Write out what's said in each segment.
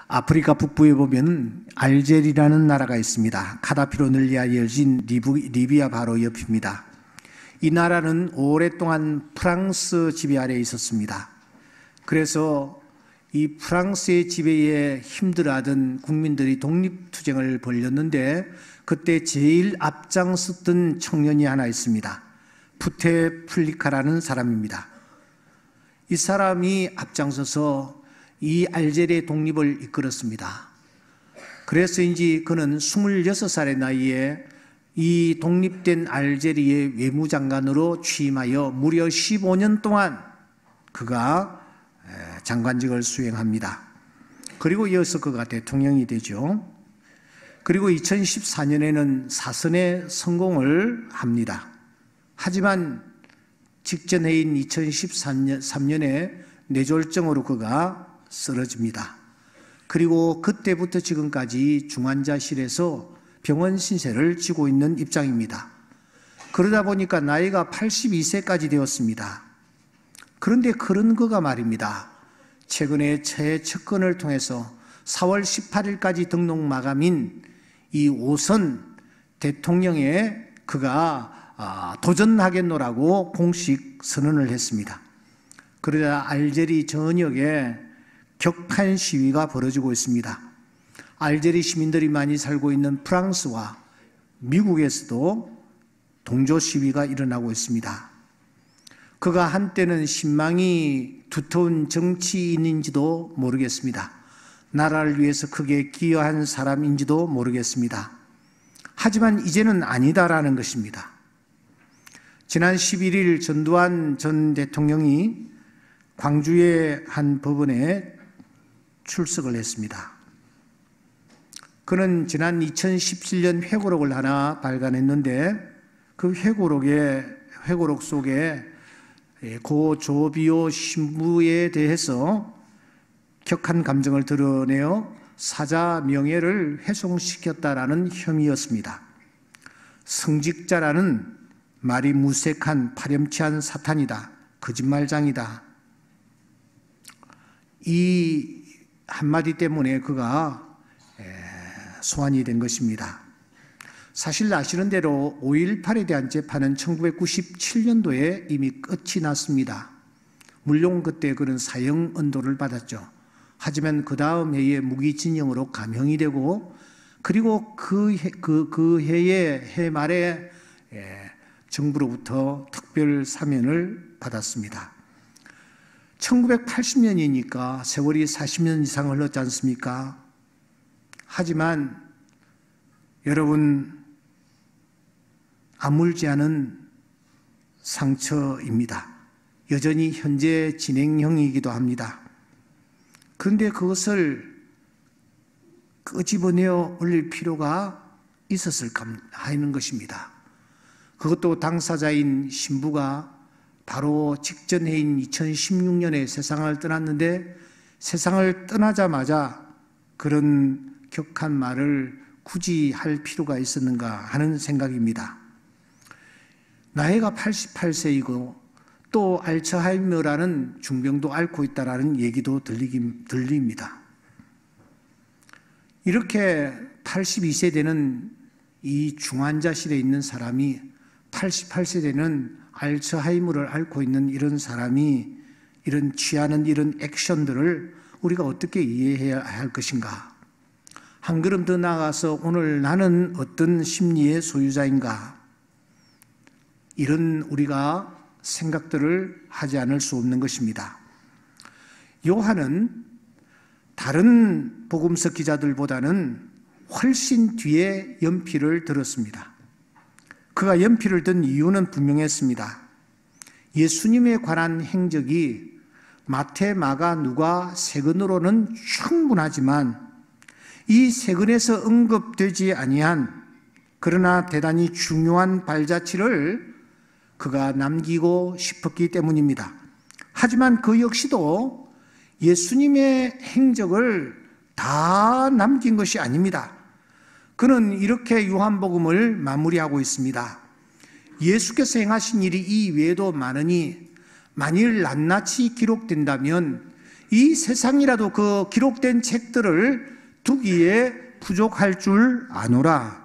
아프리카 북부에 보면 알제리라는 나라가 있습니다. 카다피로 널리아에 이어진 리비아 바로 옆입니다. 이 나라는 오랫동안 프랑스 지배 아래에 있었습니다. 그래서 이 프랑스의 지배에 힘들어하던 국민들이 독립투쟁을 벌였는데 그때 제일 앞장섰던 청년이 하나 있습니다. 부테플리카라는 사람입니다. 이 사람이 앞장서서 이 알제리의 독립을 이끌었습니다. 그래서인지 그는 26살의 나이에 이 독립된 알제리의 외무장관으로 취임하여 무려 15년 동안 그가 장관직을 수행합니다. 그리고 이어서 그가 대통령이 되죠. 그리고 2014년에는 사선에 성공을 합니다. 하지만 직전 해인 2013년에 뇌졸중으로 그가 쓰러집니다. 그리고 그때부터 지금까지 중환자실에서 병원 신세를 지고 있는 입장입니다. 그러다 보니까 나이가 82세까지 되었습니다. 그런데 그런 그가 말입니다. 최근에 재접근을 통해서 4월 18일까지 등록 마감인 이 5선 대통령에 그가 도전하겠노라고 공식 선언을 했습니다. 그러자 알제리 전역에 격한 시위가 벌어지고 있습니다. 알제리 시민들이 많이 살고 있는 프랑스와 미국에서도 동조 시위가 일어나고 있습니다. 그가 한때는 신망이 두터운 정치인인지도 모르겠습니다. 나라를 위해서 크게 기여한 사람인지도 모르겠습니다. 하지만 이제는 아니다라는 것입니다. 지난 11일 전두환 전 대통령이 광주의 한 법원에 출석을 했습니다. 그는 지난 2017년 회고록을 하나 발간했는데 그 회고록 속에 고 조비오 신부에 대해서 격한 감정을 드러내어 사자 명예를 훼손시켰다라는 혐의였습니다. 성직자라는 말이 무색한 파렴치한 사탄이다. 거짓말장이다. 이 한마디 때문에 그가 소환이 된 것입니다. 사실 아시는 대로 5.18에 대한 재판은 1997년도에 이미 끝이 났습니다. 물론 그때 그는 사형 언도를 받았죠. 하지만 그 다음 해에 무기징역으로 감형이 되고 그리고 그 해의 해 말에 정부로부터 특별 사면을 받았습니다. 1980년이니까 세월이 40년 이상 흘렀지 않습니까? 하지만 여러분, 아물지 않은 상처입니다. 여전히 현재 진행형이기도 합니다. 그런데 그것을 끄집어내어 올릴 필요가 있었을까 하는 것입니다. 그것도 당사자인 신부가 바로 직전 해인 2016년에 세상을 떠났는데 세상을 떠나자마자 그런 격한 말을 굳이 할 필요가 있었는가 하는 생각입니다. 나이가 88세이고 또 알츠하이머라는 중병도 앓고 있다라는 얘기도 들립니다. 이렇게 82세 되는 이 중환자실에 있는 사람이 88세 되는 알츠하이머를 앓고 있는 이런 사람이 이런 취하는 이런 액션들을 우리가 어떻게 이해해야 할 것인가? 한 걸음 더 나아가서 오늘 나는 어떤 심리의 소유자인가? 이런 우리가 생각들을 하지 않을 수 없는 것입니다. 요한은 다른 복음서 기자들보다는 훨씬 뒤에 연필을 들었습니다. 그가 연필을 든 이유는 분명했습니다. 예수님에 관한 행적이 마태, 마가, 누가, 세권으로는 충분하지만 이 세권에서 언급되지 아니한 그러나 대단히 중요한 발자취를 그가 남기고 싶었기 때문입니다. 하지만 그 역시도 예수님의 행적을 다 남긴 것이 아닙니다. 그는 이렇게 요한복음을 마무리하고 있습니다. 예수께서 행하신 일이 이 외에도 많으니 만일 낱낱이 기록된다면 이 세상이라도 그 기록된 책들을 두기에 부족할 줄 아노라.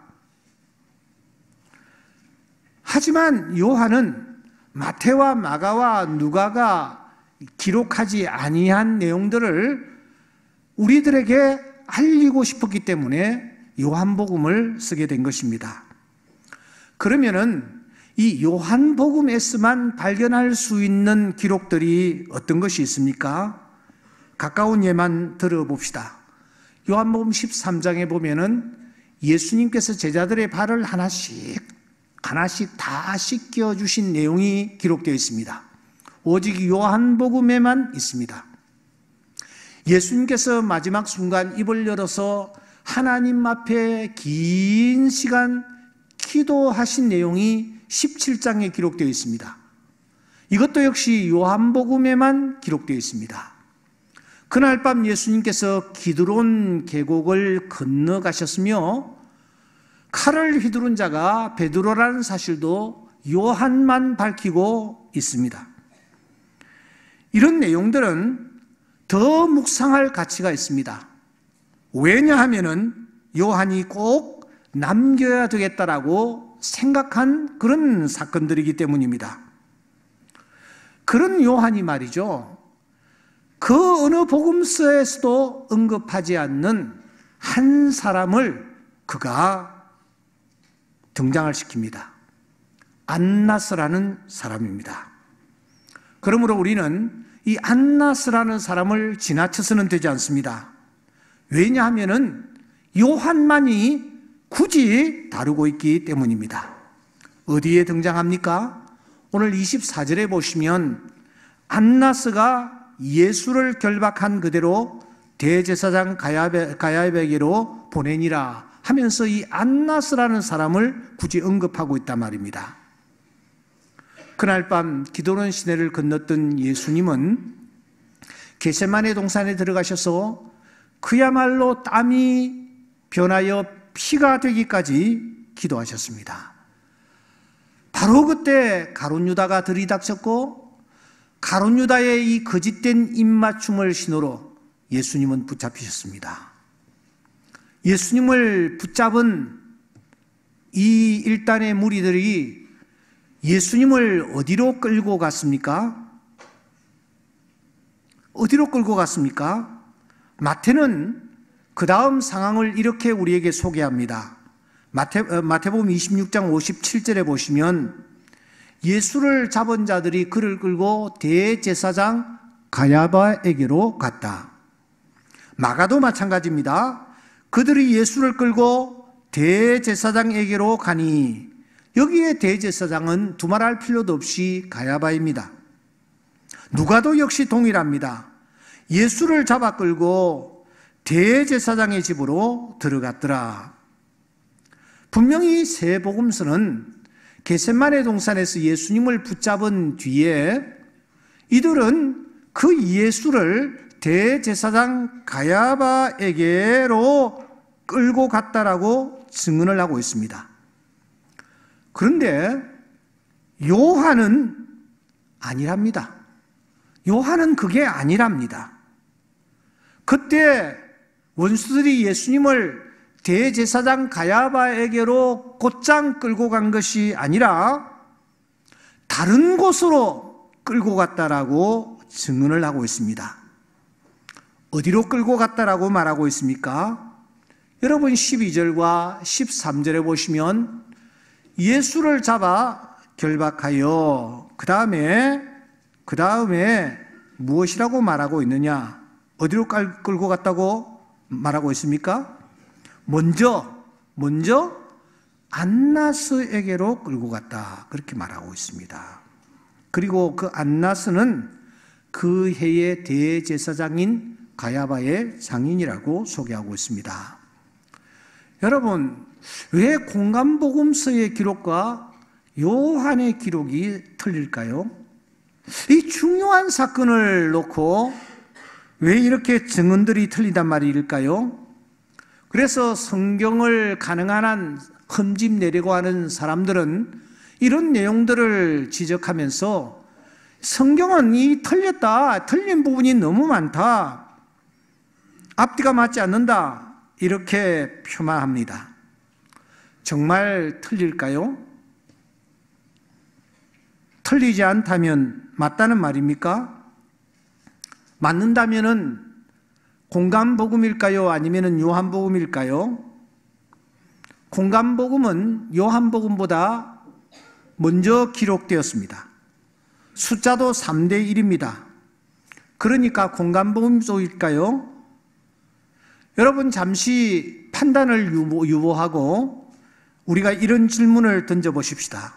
하지만 요한은 마태와 마가와 누가가 기록하지 아니한 내용들을 우리들에게 알리고 싶었기 때문에 요한복음을 쓰게 된 것입니다. 그러면은 이 요한복음에서만 발견할 수 있는 기록들이 어떤 것이 있습니까? 가까운 예만 들어봅시다. 요한복음 13장에 보면은 예수님께서 제자들의 발을 하나씩 다 씻겨주신 내용이 기록되어 있습니다. 오직 요한복음에만 있습니다. 예수님께서 마지막 순간 입을 열어서 하나님 앞에 긴 시간 기도하신 내용이 17장에 기록되어 있습니다. 이것도 역시 요한복음에만 기록되어 있습니다. 그날 밤 예수님께서 기드론 계곡을 건너가셨으며 칼을 휘두른 자가 베드로라는 사실도 요한만 밝히고 있습니다. 이런 내용들은 더 묵상할 가치가 있습니다. 왜냐하면은 요한이 꼭 남겨야 되겠다라고 생각한 그런 사건들이기 때문입니다. 그런 요한이 말이죠, 그 어느 복음서에서도 언급하지 않는 한 사람을 그가 등장을 시킵니다. 안나스라는 사람입니다. 그러므로 우리는 이 안나스라는 사람을 지나쳐서는 되지 않습니다. 왜냐하면은 요한만이 굳이 다루고 있기 때문입니다. 어디에 등장합니까? 오늘 24절에 보시면 안나스가 예수를 결박한 그대로 대제사장 가야베에게로 보내니라 하면서 이 안나스라는 사람을 굳이 언급하고 있단 말입니다. 그날 밤 기드론 시내를 건넜던 예수님은 겟세마네 동산에 들어가셔서 그야말로 땀이 변하여 피가 되기까지 기도하셨습니다. 바로 그때 가룟 유다가 들이닥쳤고 가룟 유다의 이 거짓된 입맞춤을 신호로 예수님은 붙잡히셨습니다. 예수님을 붙잡은 이 일단의 무리들이 예수님을 어디로 끌고 갔습니까? 어디로 끌고 갔습니까? 마태는 그 다음 상황을 이렇게 우리에게 소개합니다. 마태복음 26장 57절에 보시면 예수를 잡은 자들이 그를 끌고 대제사장 가야바에게로 갔다. 마가도 마찬가지입니다. 그들이 예수를 끌고 대제사장에게로 가니 여기에 대제사장은 두말할 필요도 없이 가야바입니다. 누가도 역시 동일합니다. 예수를 잡아 끌고 대제사장의 집으로 들어갔더라. 분명히 세 복음서는 겟세마네 동산에서 예수님을 붙잡은 뒤에 이들은 그 예수를 대제사장 가야바에게로 끌고 갔다라고 증언을 하고 있습니다. 그런데 요한은 아니랍니다. 요한은 그게 아니랍니다. 그때 원수들이 예수님을 대제사장 가야바에게로 곧장 끌고 간 것이 아니라 다른 곳으로 끌고 갔다라고 증언을 하고 있습니다. 어디로 끌고 갔다라고 말하고 있습니까? 여러분 12절과 13절에 보시면 예수를 잡아 결박하여 그 다음에 무엇이라고 말하고 있느냐? 어디로 끌고 갔다고 말하고 있습니까? 먼저 안나스에게로 끌고 갔다 그렇게 말하고 있습니다. 그리고 그 안나스는 그 해의 대제사장인 가야바의 장인이라고 소개하고 있습니다. 여러분, 왜 공간복음서의 기록과 요한의 기록이 틀릴까요? 이 중요한 사건을 놓고 왜 이렇게 증언들이 틀리단 말일까요? 그래서 성경을 가능한 한 흠집 내려고 하는 사람들은 이런 내용들을 지적하면서 성경은 이 틀렸다, 틀린 부분이 너무 많다, 앞뒤가 맞지 않는다, 이렇게 표만합니다. 정말 틀릴까요? 틀리지 않다면 맞다는 말입니까? 맞는다면은 공감복음일까요? 아니면은 요한복음일까요? 공감복음은 요한복음보다 먼저 기록되었습니다. 숫자도 3대 1입니다. 그러니까 공감복음 쪽일까요? 여러분, 잠시 판단을 유보하고 우리가 이런 질문을 던져보십시다.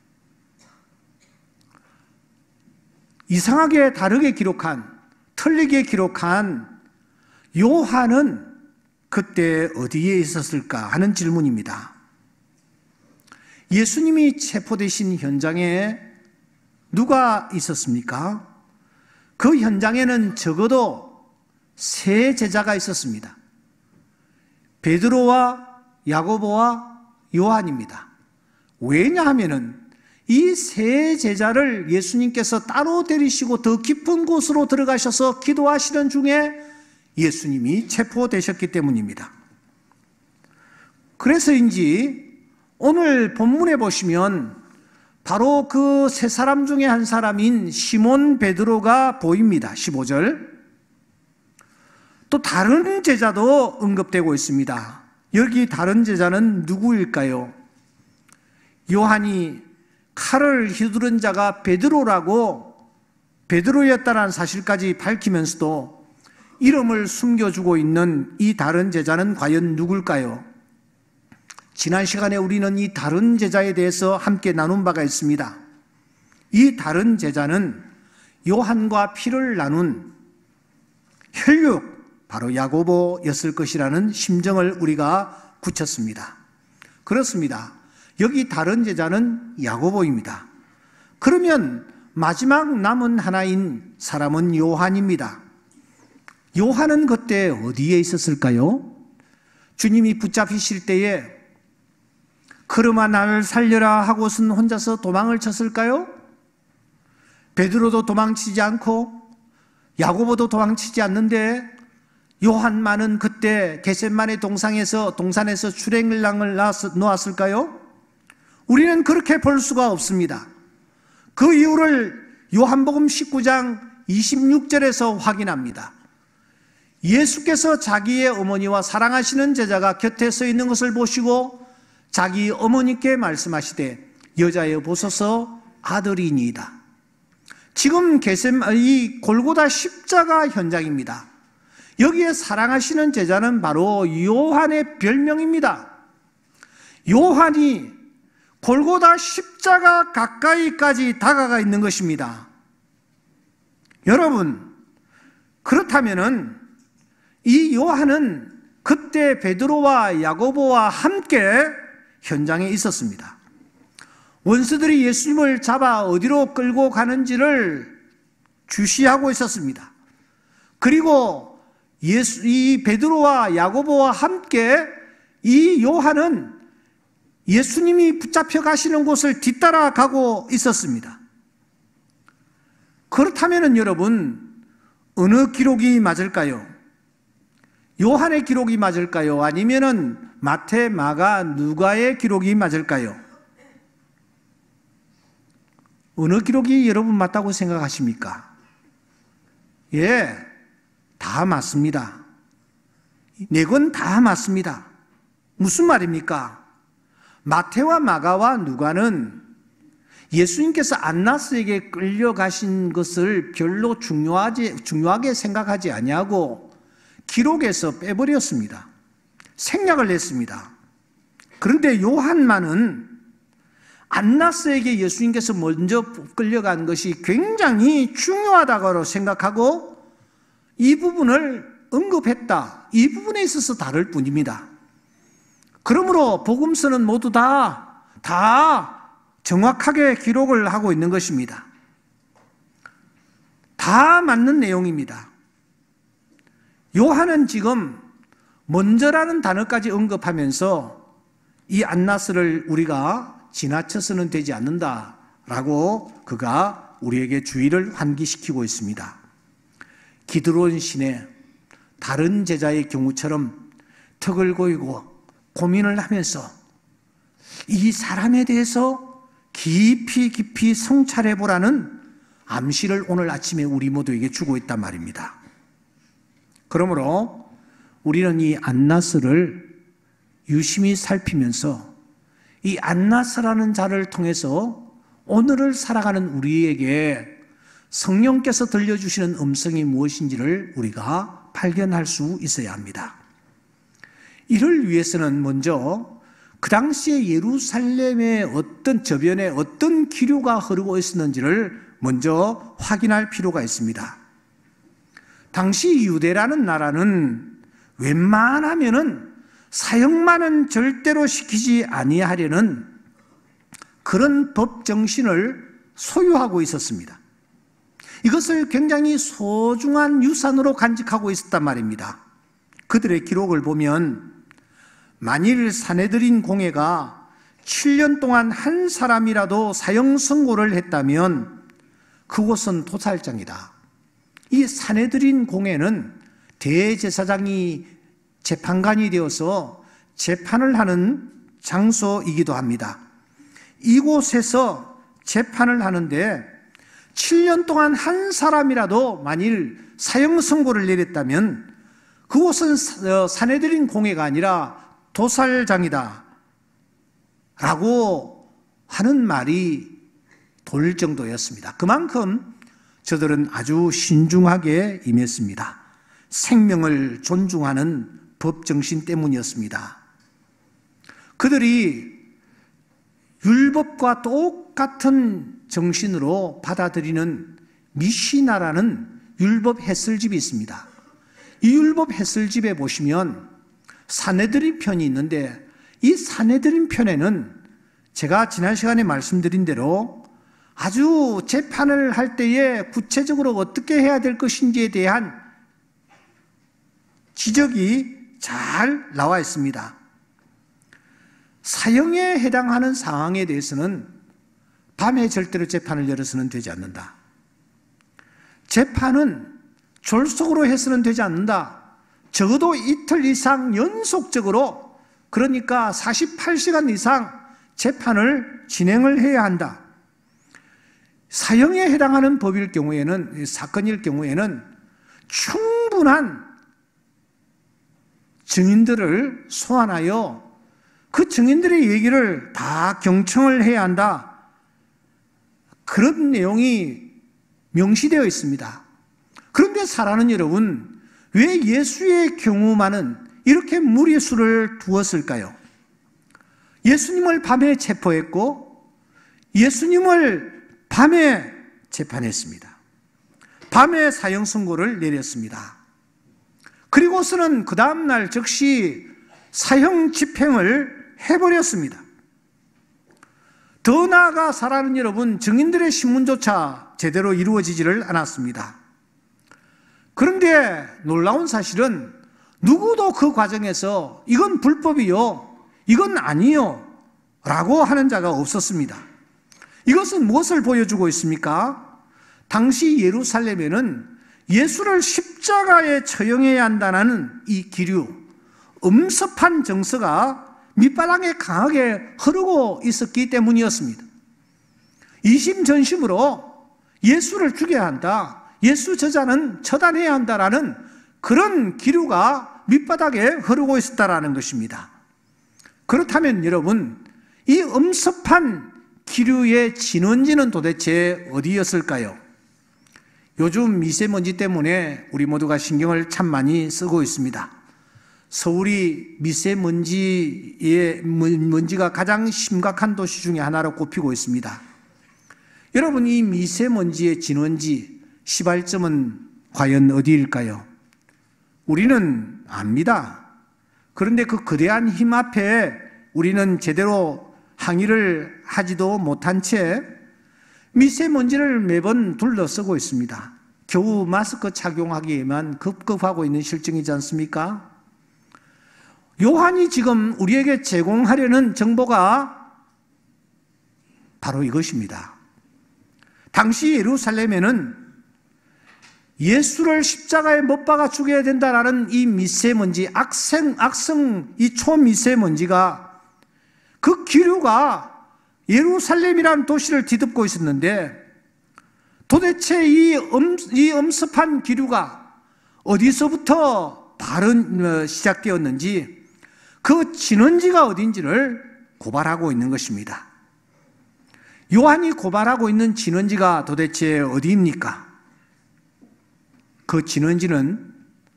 이상하게 다르게 기록한, 틀리게 기록한 요한은 그때 어디에 있었을까 하는 질문입니다. 예수님이 체포되신 현장에 누가 있었습니까? 그 현장에는 적어도 3 제자가 있었습니다. 베드로와 야고보와 요한입니다. 왜냐하면은 이 3 제자를 예수님께서 따로 데리시고 더 깊은 곳으로 들어가셔서 기도하시는 중에 예수님이 체포되셨기 때문입니다. 그래서인지 오늘 본문에 보시면 바로 그 3사람 중에 한 사람인 시몬 베드로가 보입니다. 15절. 또 다른 제자도 언급되고 있습니다. 여기 다른 제자는 누구일까요? 요한이 칼을 휘두른 자가 베드로였다는 사실까지 밝히면서도 이름을 숨겨주고 있는 이 다른 제자는 과연 누굴까요? 지난 시간에 우리는 이 다른 제자에 대해서 함께 나눈 바가 있습니다. 이 다른 제자는 요한과 피를 나눈 혈육, 바로 야고보였을 것이라는 심정을 우리가 굳혔습니다. 그렇습니다. 여기 다른 제자는 야고보입니다. 그러면 마지막 남은 하나인 사람은 요한입니다. 요한은 그때 어디에 있었을까요? 주님이 붙잡히실 때에 그러마 나를 살려라 하고선 혼자서 도망을 쳤을까요? 베드로도 도망치지 않고 야고보도 도망치지 않는데 요한만은 그때 겟세마네 동산에서 출애굽을 놓았을까요? 우리는 그렇게 볼 수가 없습니다. 그 이유를 요한복음 19장 26절에서 확인합니다. 예수께서 자기의 어머니와 사랑하시는 제자가 곁에 서 있는 것을 보시고 자기 어머니께 말씀하시되 여자여 보소서 아들이니이다. 지금 이 골고다 십자가 현장입니다. 여기에 사랑하시는 제자는 바로 요한의 별명입니다. 요한이 골고다 십자가 가까이까지 다가가 있는 것입니다. 여러분, 그렇다면은 이 요한은 그때 베드로와 야고보와 함께 현장에 있었습니다. 원수들이 예수님을 잡아 어디로 끌고 가는지를 주시하고 있었습니다. 그리고 이 베드로와 야고보와 함께 이 요한은 예수님이 붙잡혀 가시는 곳을 뒤따라 가고 있었습니다. 그렇다면 여러분, 어느 기록이 맞을까요? 요한의 기록이 맞을까요? 아니면은 마태, 마가, 누가의 기록이 맞을까요? 어느 기록이 여러분 맞다고 생각하십니까? 예, 다 맞습니다. 4권 다 맞습니다. 무슨 말입니까? 마태와 마가와 누가는 예수님께서 안나스에게 끌려가신 것을 별로 중요하게 생각하지 아니하고 기록에서 빼버렸습니다. 생략을 했습니다. 그런데 요한만은 안나스에게 예수님께서 먼저 끌려간 것이 굉장히 중요하다고 생각하고 이 부분을 언급했다. 이 부분에 있어서 다를 뿐입니다. 그러므로 복음서는 모두 다 정확하게 기록을 하고 있는 것입니다. 다 맞는 내용입니다. 요한은 지금 먼저라는 단어까지 언급하면서 이 안나스를 우리가 지나쳐서는 되지 않는다라고 그가 우리에게 주의를 환기시키고 있습니다. 기드론 신의 다른 제자의 경우처럼 턱을 고이고 고민을 하면서 이 사람에 대해서 깊이 성찰해 보라는 암시를 오늘 아침에 우리 모두에게 주고 있단 말입니다. 그러므로 우리는 이 안나스를 유심히 살피면서 이 안나스라는 자를 통해서 오늘을 살아가는 우리에게 성령께서 들려주시는 음성이 무엇인지를 우리가 발견할 수 있어야 합니다. 이를 위해서는 먼저 그 당시에 예루살렘의 어떤 저변에 어떤 기류가 흐르고 있었는지를 먼저 확인할 필요가 있습니다. 당시 유대라는 나라는 웬만하면은 사형만은 절대로 시키지 아니하려는 그런 법 정신을 소유하고 있었습니다. 이것을 굉장히 소중한 유산으로 간직하고 있었단 말입니다. 그들의 기록을 보면 만일 사내들인 공회가 7년 동안 한 사람이라도 사형 선고를 했다면 그곳은 도살장이다. 이 사내들인 공회는 대제사장이 재판관이 되어서 재판을 하는 장소이기도 합니다. 이곳에서 재판을 하는데 7년 동안 한 사람이라도 만일 사형 선고를 내렸다면 그곳은 사내들인 공회가 아니라 도살장이다 라고 하는 말이 돌 정도였습니다. 그만큼 저들은 아주 신중하게 임했습니다. 생명을 존중하는 법정신 때문이었습니다. 그들이 율법과 똑같은 정신으로 받아들이는 미시나라는 율법 해설집이 있습니다. 이 율법 해설집에 보시면 사내들인 편이 있는데 이 사내들인 편에는 제가 지난 시간에 말씀드린 대로 아주 재판을 할 때에 구체적으로 어떻게 해야 될 것인지에 대한 지적이 잘 나와 있습니다. 사형에 해당하는 상황에 대해서는 밤에 절대로 재판을 열어서는 되지 않는다. 재판은 졸속으로 해서는 되지 않는다. 적어도 이틀 이상 연속적으로, 그러니까 48시간 이상 재판을 진행을 해야 한다. 사형에 해당하는 법일 경우에는, 사건일 경우에는 충분한 증인들을 소환하여 그 증인들의 얘기를 다 경청을 해야 한다. 그런 내용이 명시되어 있습니다. 그런데 사랑하는 여러분, 왜 예수의 경우만은 이렇게 무리수를 두었을까요? 예수님을 밤에 체포했고 예수님을 밤에 재판했습니다. 밤에 사형 선고를 내렸습니다. 그리고서는 그 다음날 즉시 사형 집행을 해버렸습니다. 더 나아가 사랑하는 여러분, 증인들의 신문조차 제대로 이루어지지를 않았습니다. 그런데 놀라운 사실은 누구도 그 과정에서 이건 불법이요, 이건 아니요 라고 하는 자가 없었습니다. 이것은 무엇을 보여주고 있습니까? 당시 예루살렘에는 예수를 십자가에 처형해야 한다는 이 기류, 엄습한 정서가 밑바닥에 강하게 흐르고 있었기 때문이었습니다. 이심전심으로 예수를 죽여야 한다, 예수 저자는 처단해야 한다라는 그런 기류가 밑바닥에 흐르고 있었다라는 것입니다. 그렇다면 여러분, 이 엄습한 기류의 진원지는 도대체 어디였을까요? 요즘 미세먼지 때문에 우리 모두가 신경을 참 많이 쓰고 있습니다. 서울이 먼지가 가장 심각한 도시 중에 하나로 꼽히고 있습니다. 여러분, 이 미세먼지의 진원지, 시발점은 과연 어디일까요? 우리는 압니다. 그런데 그 거대한 힘 앞에 우리는 제대로 항의를 하지도 못한 채 미세먼지를 매번 둘러쓰고 있습니다. 겨우 마스크 착용하기에만 급급하고 있는 실정이지 않습니까? 요한이 지금 우리에게 제공하려는 정보가 바로 이것입니다. 당시 예루살렘에는 예수를 십자가에 못 박아 죽여야 된다라는 이 미세먼지, 악성 이 초미세먼지가, 그 기류가 예루살렘이라는 도시를 뒤덮고 있었는데, 도대체 이 엄습한 기류가 어디서부터 시작되었는지, 그 진원지가 어딘지를 고발하고 있는 것입니다. 요한이 고발하고 있는 진원지가 도대체 어디입니까? 그 진원지는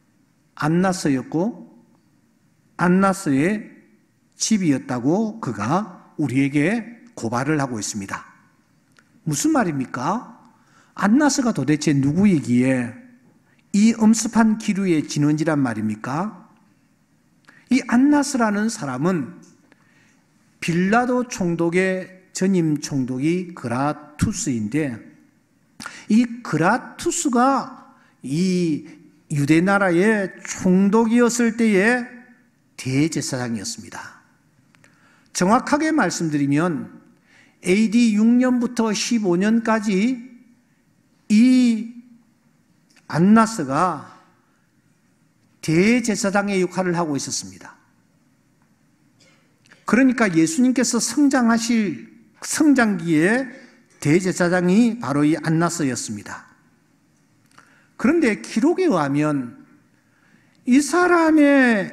안나스였고 안나스의 집이었다고 그가 우리에게 고발을 하고 있습니다. 무슨 말입니까? 안나스가 도대체 누구이기에 이 엄습한 기류의 진원지란 말입니까? 이 안나스라는 사람은 빌라도 총독의 전임 총독이 그라투스인데, 이 그라투스가 이 유대 나라의 총독이었을 때의 대제사장이었습니다. 정확하게 말씀드리면 AD 6년부터 15년까지 이 안나스가 대제사장의 역할을 하고 있었습니다. 그러니까 예수님께서 성장하실 성장기에 대제사장이 바로 이 안나스였습니다. 그런데 기록에 의하면 이 사람의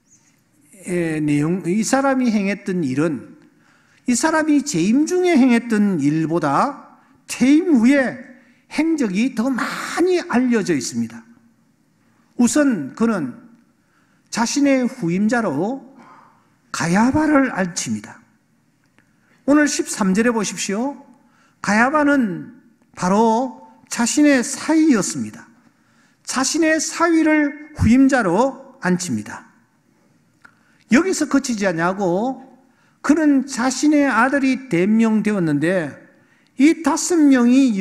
이 사람이 행했던 일은, 이 사람이 재임 중에 행했던 일보다 퇴임 후에 행적이 더 많이 알려져 있습니다. 우선 그는 자신의 후임자로 가야바를 앉힙니다. 오늘 13절에 보십시오. 가야바는 바로 자신의 사위였습니다. 자신의 사위를 후임자로 앉힙니다. 여기서 그치지 않냐고, 그는 자신의 아들이 대명되었는데 이 5명이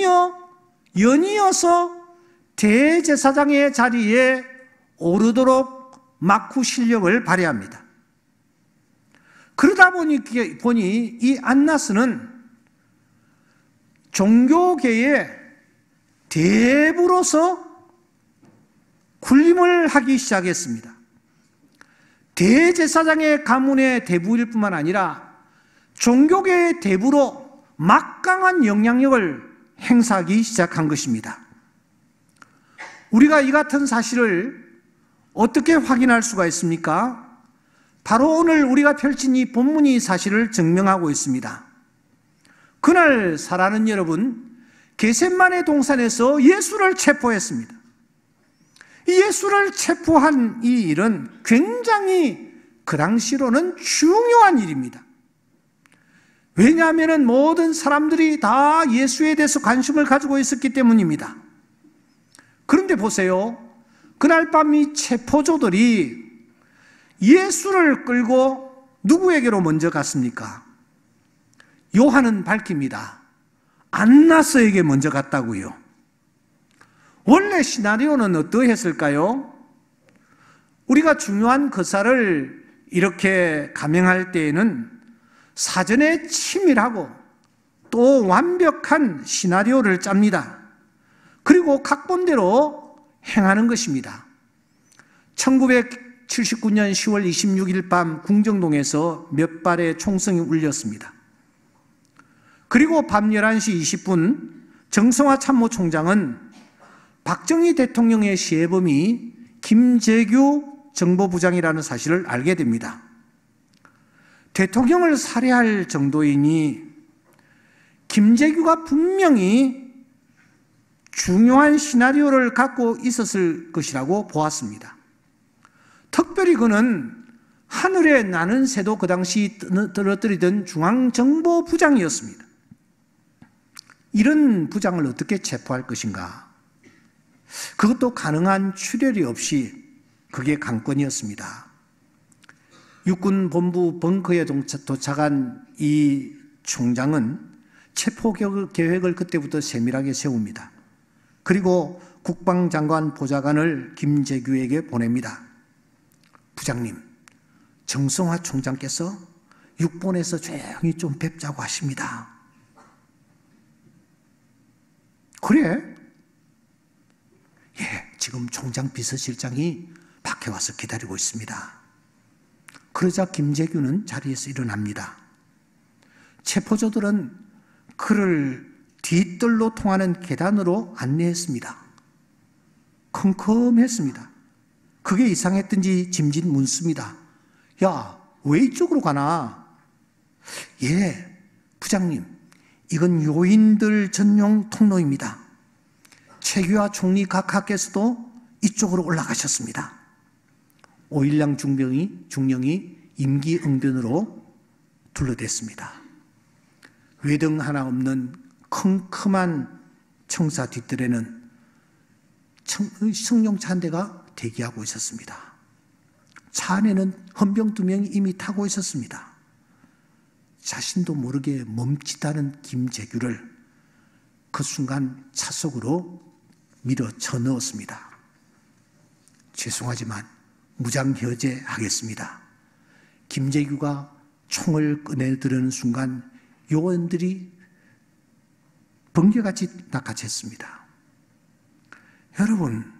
연이어서 대제사장의 자리에 오르도록 막후 실력을 발휘합니다. 그러다 보니 이 안나스는 종교계의 대부로서 군림을 하기 시작했습니다. 대제사장의 가문의 대부일 뿐만 아니라 종교계의 대부로 막강한 영향력을 행사하기 시작한 것입니다. 우리가 이 같은 사실을 어떻게 확인할 수가 있습니까? 바로 오늘 우리가 펼친 이 본문이 사실을 증명하고 있습니다. 그날 사랑하는 여러분, 겟세마네 동산에서 예수를 체포했습니다. 예수를 체포한 이 일은 굉장히 그 당시로는 중요한 일입니다. 왜냐하면 모든 사람들이 다 예수에 대해서 관심을 가지고 있었기 때문입니다. 그런데 보세요. 그날 밤 이 체포조들이 예수를 끌고 누구에게로 먼저 갔습니까? 요한은 밝힙니다. 안나스에게 먼저 갔다고요. 원래 시나리오는 어떠했을까요? 우리가 중요한 거사를 이렇게 감행할 때에는 사전에 치밀하고 또 완벽한 시나리오를 짭니다. 그리고 각본대로 행하는 것입니다. 1979년 10월 26일 밤 궁정동에서 몇 발의 총성이 울렸습니다. 그리고 밤 11시 20분 정성화 참모총장은 박정희 대통령의 시해범이 김재규 정보부장이라는 사실을 알게 됩니다. 대통령을 살해할 정도이니 김재규가 분명히 중요한 시나리오를 갖고 있었을 것이라고 보았습니다. 특별히 그는 하늘에 나는 새도 그 당시 떨어뜨리던 중앙정보부장이었습니다. 이런 부장을 어떻게 체포할 것인가? 그것도 가능한 출혈이 없이 그게 관건이었습니다. 육군본부 벙커에 도착한 이 총장은 체포 계획을 그때부터 세밀하게 세웁니다. 그리고 국방장관 보좌관을 김재규에게 보냅니다. 부장님, 정성화 총장께서 육본에서 조용히 좀 뵙자고 하십니다. 그래? 예, 지금 총장 비서실장이 밖에 와서 기다리고 있습니다. 그러자 김재규는 자리에서 일어납니다. 체포조들은 그를 뒷뜰로 통하는 계단으로 안내했습니다. 컴컴했습니다. 그게 이상했던지 짐짓 묻습니다. 야, 왜 이쪽으로 가나? 예, 부장님, 이건 요인들 전용 통로입니다. 최규하 총리 각하께서도 이쪽으로 올라가셨습니다. 오일량 중령이 임기응변으로 둘러댔습니다. 외등 하나 없는 컴컴한 청사 뒷뜰에는 승용차 한 대가 대기하고 있었습니다. 차 안에는 헌병 2명이 이미 타고 있었습니다. 자신도 모르게 멈칫하는 김재규를 그 순간 차 속으로 밀어 쳐넣었습니다. 죄송하지만 무장해제하겠습니다. 김재규가 총을 꺼내들는 순간 요원들이 번개같이 낚아챘습니다. 여러분,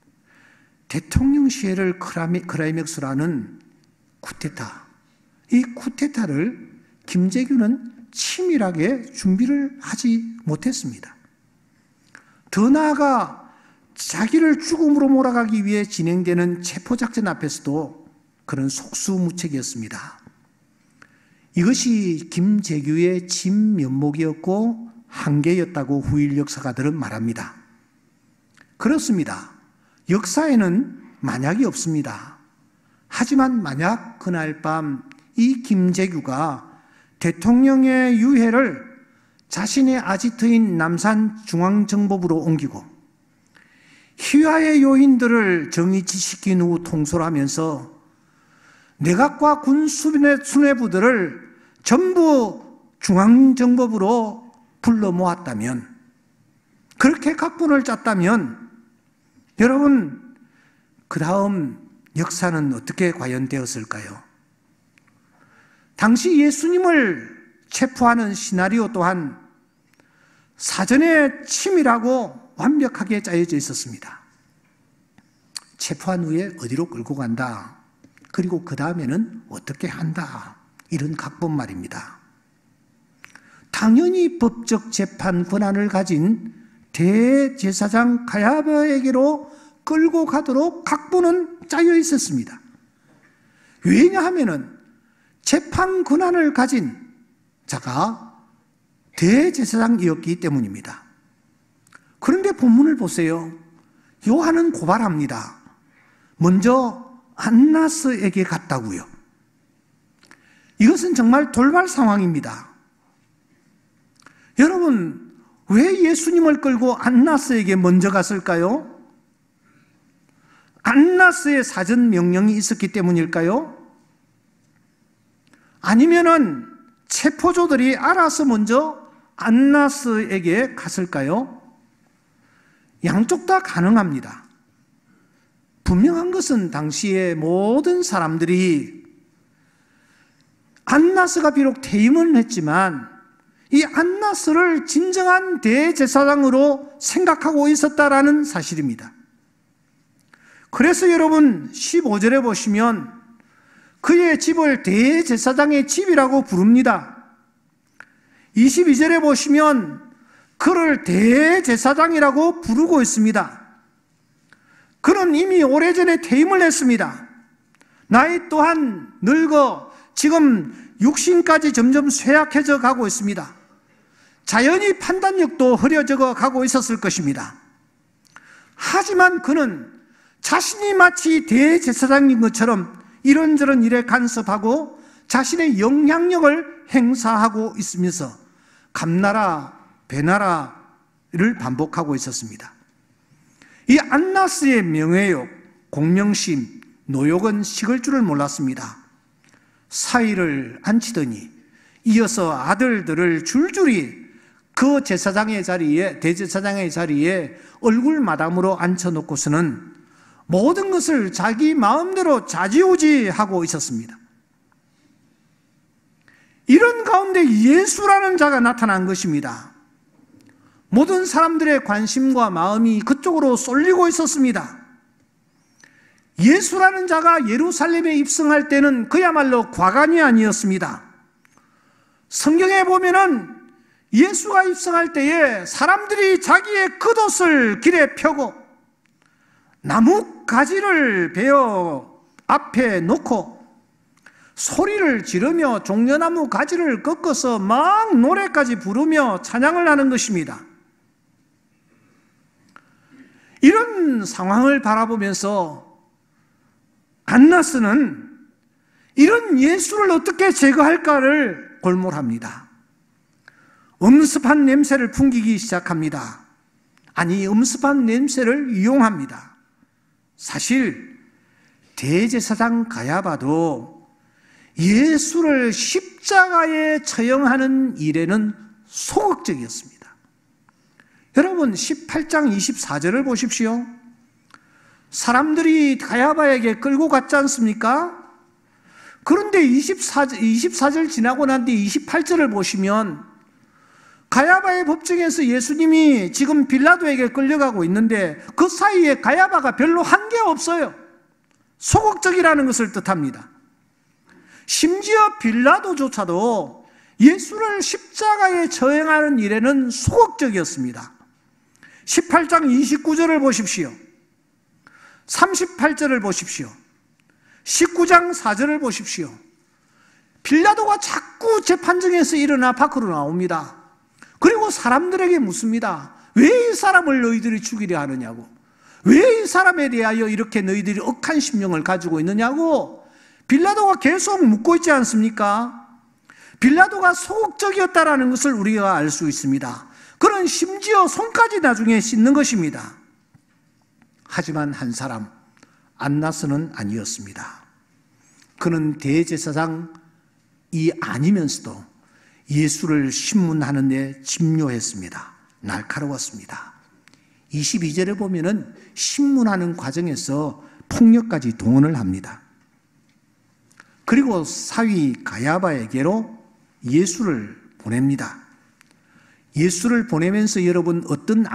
대통령실을 클라이맥스라는 쿠데타, 이 쿠데타를 김재규는 치밀하게 준비를 하지 못했습니다. 더 나아가 자기를 죽음으로 몰아가기 위해 진행되는 체포작전 앞에서도 그런 속수무책이었습니다. 이것이 김재규의 진면목이었고 한계였다고 후일 역사가들은 말합니다. 그렇습니다. 역사에는 만약이 없습니다. 하지만 만약 그날 밤 이 김재규가 대통령의 유해를 자신의 아지트인 남산중앙정법으로 옮기고 희화의 요인들을 정의지시킨 후 통솔하면서 내각과 군 수뇌부들을 전부 중앙정법으로 불러 모았다면, 그렇게 각본을 짰다면 여러분, 그 다음 역사는 어떻게 과연 되었을까요? 당시 예수님을 체포하는 시나리오 또한 사전에 치밀하고 완벽하게 짜여져 있었습니다. 체포한 후에 어디로 끌고 간다, 그리고 그 다음에는 어떻게 한다, 이런 각본 말입니다. 당연히 법적 재판 권한을 가진 대제사장 가야바에게로 끌고 가도록 각본은 짜여 있었습니다. 왜냐하면 재판 권한을 가진 자가 대제사장이었기 때문입니다. 그런데 본문을 보세요. 요한은 고발합니다. 먼저 안나스에게 갔다고요. 이것은 정말 돌발 상황입니다. 여러분, 왜 예수님을 끌고 안나스에게 먼저 갔을까요? 안나스의 사전 명령이 있었기 때문일까요? 아니면은 체포조들이 알아서 먼저 안나스에게 갔을까요? 양쪽 다 가능합니다. 분명한 것은 당시의 모든 사람들이 안나스가 비록 퇴임을 했지만 이 안나스를 진정한 대제사장으로 생각하고 있었다라는 사실입니다. 그래서 여러분 15절에 보시면 그의 집을 대제사장의 집이라고 부릅니다. 22절에 보시면 그를 대제사장이라고 부르고 있습니다. 그는 이미 오래전에 퇴임을 했습니다. 나이 또한 늙어 지금 육신까지 점점 쇠약해져 가고 있습니다. 자연히 판단력도 흐려져 가고 있었을 것입니다. 하지만 그는 자신이 마치 대제사장인 것처럼 이런저런 일에 간섭하고 자신의 영향력을 행사하고 있으면서 감나라, 배나라를 반복하고 있었습니다. 이 안나스의 명예욕, 공명심, 노욕은 식을 줄을 몰랐습니다. 사위를 앉히더니 이어서 아들들을 줄줄이 그 제사장의 자리에, 대제사장의 자리에 얼굴 마담으로 앉혀놓고서는 모든 것을 자기 마음대로 좌지우지하고 있었습니다. 이런 가운데 예수라는 자가 나타난 것입니다. 모든 사람들의 관심과 마음이 그쪽으로 쏠리고 있었습니다. 예수라는 자가 예루살렘에 입성할 때는 그야말로 과간이 아니었습니다. 성경에 보면은 예수가 입성할 때에 사람들이 자기의 겉옷을 길에 펴고 나무 가지를 베어 앞에 놓고 소리를 지르며 종려나무 가지를 꺾어서 막 노래까지 부르며 찬양을 하는 것입니다. 이런 상황을 바라보면서 안나스는 이런 예수를 어떻게 제거할까를 골몰합니다. 음습한 냄새를 풍기기 시작합니다. 아니, 음습한 냄새를 이용합니다. 사실 대제사장 가야바도 예수를 십자가에 처형하는 일에는 소극적이었습니다. 여러분 18장 24절을 보십시오. 사람들이 가야바에게 끌고 갔지 않습니까? 그런데 24절 지나고 난 뒤 28절을 보시면 가야바의 법정에서 예수님이 지금 빌라도에게 끌려가고 있는데 그 사이에 가야바가 별로 한 게 없어요. 소극적이라는 것을 뜻합니다. 심지어 빌라도조차도 예수를 십자가에 처형하는 일에는 소극적이었습니다. 18장 29절을 보십시오. 38절을 보십시오. 19장 4절을 보십시오. 빌라도가 자꾸 재판정에서 일어나 밖으로 나옵니다. 그리고 사람들에게 묻습니다. 왜 이 사람을 너희들이 죽이려 하느냐고, 왜 이 사람에 대하여 이렇게 너희들이 억한 심령을 가지고 있느냐고 빌라도가 계속 묻고 있지 않습니까? 빌라도가 소극적이었다는 것을 우리가 알 수 있습니다. 그는 심지어 손까지 나중에 씻는 것입니다. 하지만 한 사람, 안나스는 아니었습니다. 그는 대제사장이 아니면서도 예수를 신문하는 데 집요했습니다. 날카로웠습니다. 22절에 보면은 신문하는 과정에서 폭력까지 동원을 합니다. 그리고 사위 가야바에게로 예수를 보냅니다. 예수를 보내면서 여러분 어떤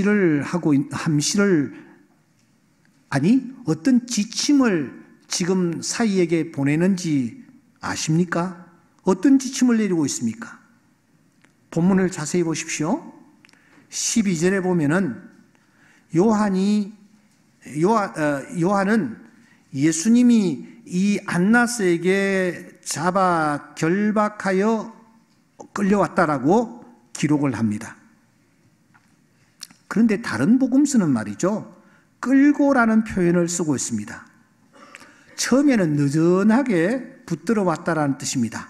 어떤 지침을 지금 사위에게 보내는지 아십니까? 어떤 지침을 내리고 있습니까? 본문을 자세히 보십시오. 12절에 보면은 요한은 예수님이 이 안나스에게 잡아 결박하여 끌려왔다라고 기록을 합니다. 그런데 다른 복음서는 말이죠, 끌고라는 표현을 쓰고 있습니다. 처음에는 느슨하게 붙들어 왔다라는 뜻입니다.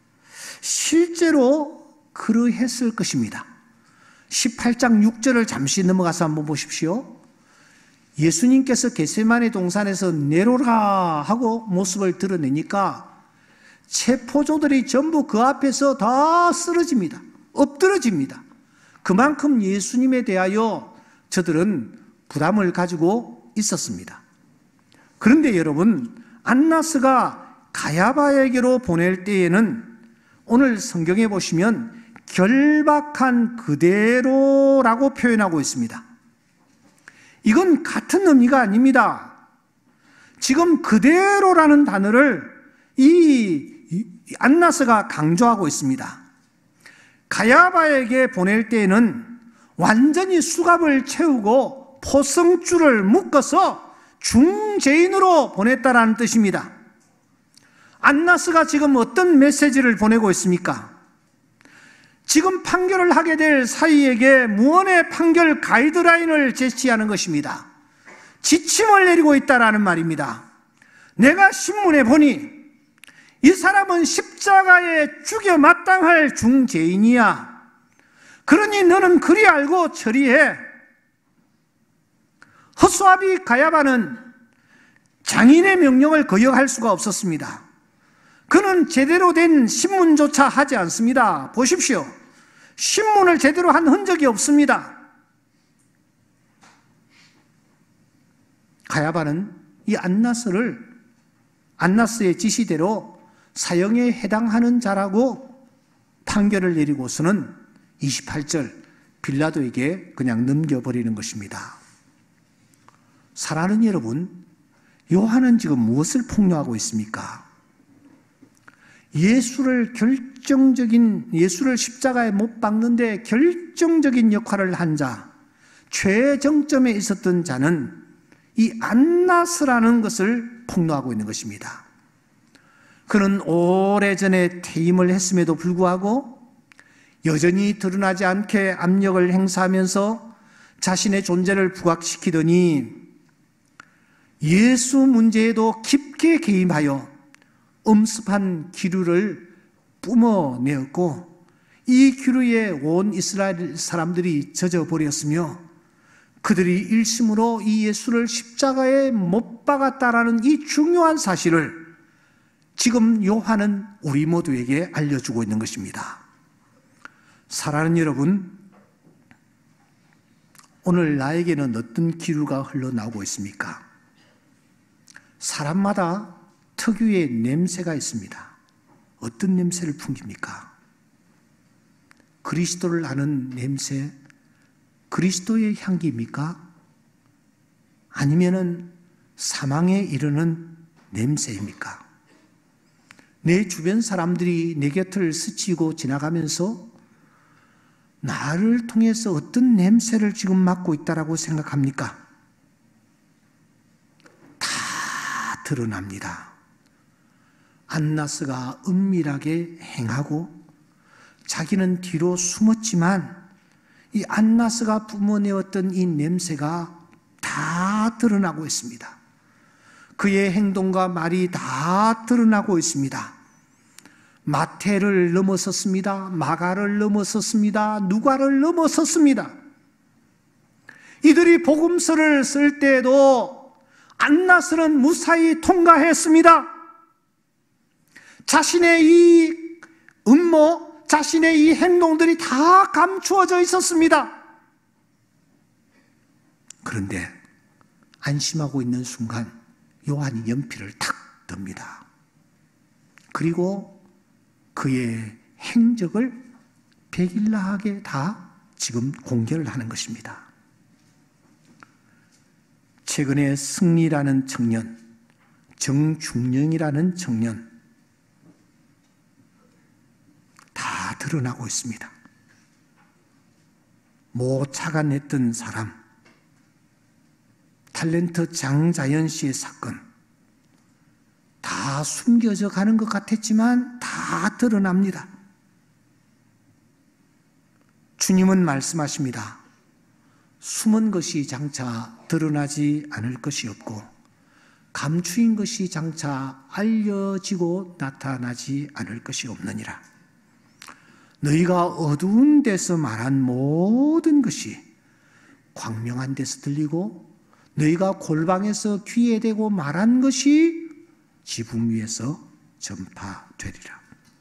실제로 그러했을 것입니다. 18장 6절을 잠시 넘어가서 한번 보십시오. 예수님께서 겟세마네 동산에서 내려라 하고 모습을 드러내니까 체포조들이 전부 그 앞에서 다 쓰러집니다. 엎드러집니다. 그만큼 예수님에 대하여 저들은 부담을 가지고 있었습니다. 그런데 여러분, 안나스가 가야바에게로 보낼 때에는 오늘 성경에 보시면 결박한 그대로라고 표현하고 있습니다. 이건 같은 의미가 아닙니다. 지금 그대로라는 단어를 이 안나스가 강조하고 있습니다. 가야바에게 보낼 때에는 완전히 수갑을 채우고 포승줄을 묶어서 중죄인으로 보냈다라는 뜻입니다. 안나스가 지금 어떤 메시지를 보내고 있습니까? 지금 판결을 하게 될 사이에게 무언의 판결 가이드라인을 제시하는 것입니다. 지침을 내리고 있다라는 말입니다. 내가 신문에 보니 이 사람은 십자가에 죽여 마땅할 중죄인이야. 그러니 너는 그리 알고 처리해. 허수아비 가야바는 장인의 명령을 거역할 수가 없었습니다. 그는 제대로 된 신문조차 하지 않습니다. 보십시오. 신문을 제대로 한 흔적이 없습니다. 가야바는 이 안나스의 지시대로 사형에 해당하는 자라고 판결을 내리고서는 28절 빌라도에게 그냥 넘겨버리는 것입니다. 사랑하는 여러분, 요한은 지금 무엇을 폭로하고 있습니까? 예수를 십자가에 못 박는데 결정적인 역할을 한 자, 최정점에 있었던 자는 이 안나스라는 것을 폭로하고 있는 것입니다. 그는 오래전에 퇴임을 했음에도 불구하고 여전히 드러나지 않게 압력을 행사하면서 자신의 존재를 부각시키더니 예수 문제에도 깊게 개입하여 엄습한 기류를 뿜어내었고 이 기류에 온 이스라엘 사람들이 젖어버렸으며 그들이 일심으로 이 예수를 십자가에 못 박았다라는 이 중요한 사실을 지금 요한은 우리 모두에게 알려주고 있는 것입니다. 사랑하는 여러분, 오늘 나에게는 어떤 기류가 흘러나오고 있습니까? 사람마다 특유의 냄새가 있습니다. 어떤 냄새를 풍깁니까? 그리스도를 아는 냄새, 그리스도의 향기입니까? 아니면은 사망에 이르는 냄새입니까? 내 주변 사람들이 내 곁을 스치고 지나가면서 나를 통해서 어떤 냄새를 지금 맡고 있다라고 생각합니까? 다 드러납니다. 안나스가 은밀하게 행하고 자기는 뒤로 숨었지만 이 안나스가 뿜어내었던 이 냄새가 다 드러나고 있습니다. 그의 행동과 말이 다 드러나고 있습니다. 마태를 넘어섰습니다. 마가를 넘어섰습니다. 누가를 넘어섰습니다. 이들이 복음서를 쓸 때에도 안나스는 무사히 통과했습니다. 자신의 이 음모, 자신의 이 행동들이 다 감추어져 있었습니다. 그런데 안심하고 있는 순간 요한이 연필을 탁 듭니다. 그리고 그의 행적을 백일라하게 다 지금 공개를 하는 것입니다. 최근에 승리라는 청년, 정중령이라는 청년 다 드러나고 있습니다. 모차가 냈던 사람, 탤런트 장자연 씨의 사건 다 숨겨져 가는 것 같았지만 다 드러납니다. 주님은 말씀하십니다. 숨은 것이 장차 드러나지 않을 것이 없고 감추인 것이 장차 알려지고 나타나지 않을 것이 없느니라. 너희가 어두운 데서 말한 모든 것이 광명한 데서 들리고 너희가 골방에서 귀에 대고 말한 것이 지붕 위에서 전파되리라.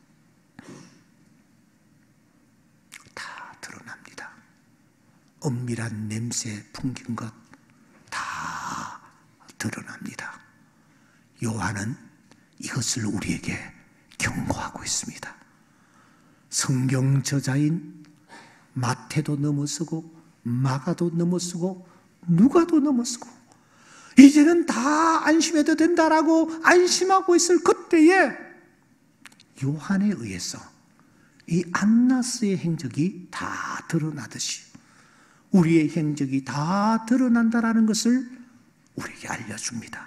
다 드러납니다. 은밀한 냄새 풍긴 것 다 드러납니다. 요한은 이것을 우리에게 경고하고 있습니다. 성경 저자인 마태도 넘어서고 마가도 넘어서고 누가도 넘어서고 이제는 다 안심해도 된다라고 안심하고 있을 그때에 요한에 의해서 이 안나스의 행적이 다 드러나듯이 우리의 행적이 다 드러난다라는 것을 우리에게 알려줍니다.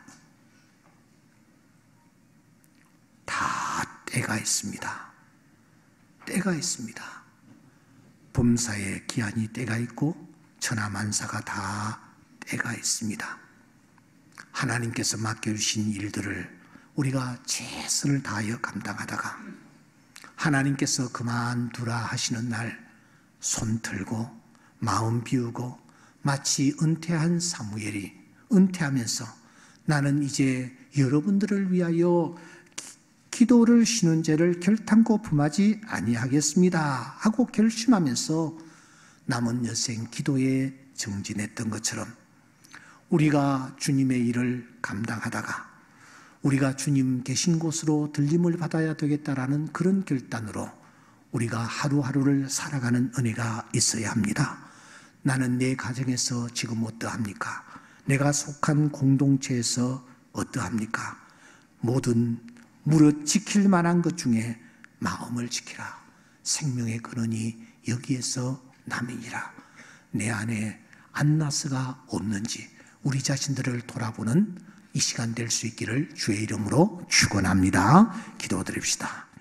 다 때가 있습니다. 때가 있습니다. 범사에 기한이 때가 있고 천하만사가 다 때가 있습니다. 하나님께서 맡겨주신 일들을 우리가 최선을 다하여 감당하다가 하나님께서 그만두라 하시는 날 손 들고 마음 비우고 마치 은퇴한 사무엘이 은퇴하면서 나는 이제 여러분들을 위하여 기도를 쉬는 죄를 결탄코 품하지 아니하겠습니다 하고 결심하면서 남은 여생 기도에 정진했던 것처럼 우리가 주님의 일을 감당하다가 우리가 주님 계신 곳으로 들림을 받아야 되겠다라는 그런 결단으로 우리가 하루하루를 살아가는 은혜가 있어야 합니다. 나는 내 가정에서 지금 어떠합니까? 내가 속한 공동체에서 어떠합니까? 모든 무릇 지킬 만한 것 중에 마음을 지키라. 생명의 근원이 여기에서 남이니라. 내 안에 안나스가 없는지 우리 자신들을 돌아보는 이 시간 될 수 있기를 주의 이름으로 축원합니다. 기도드립시다.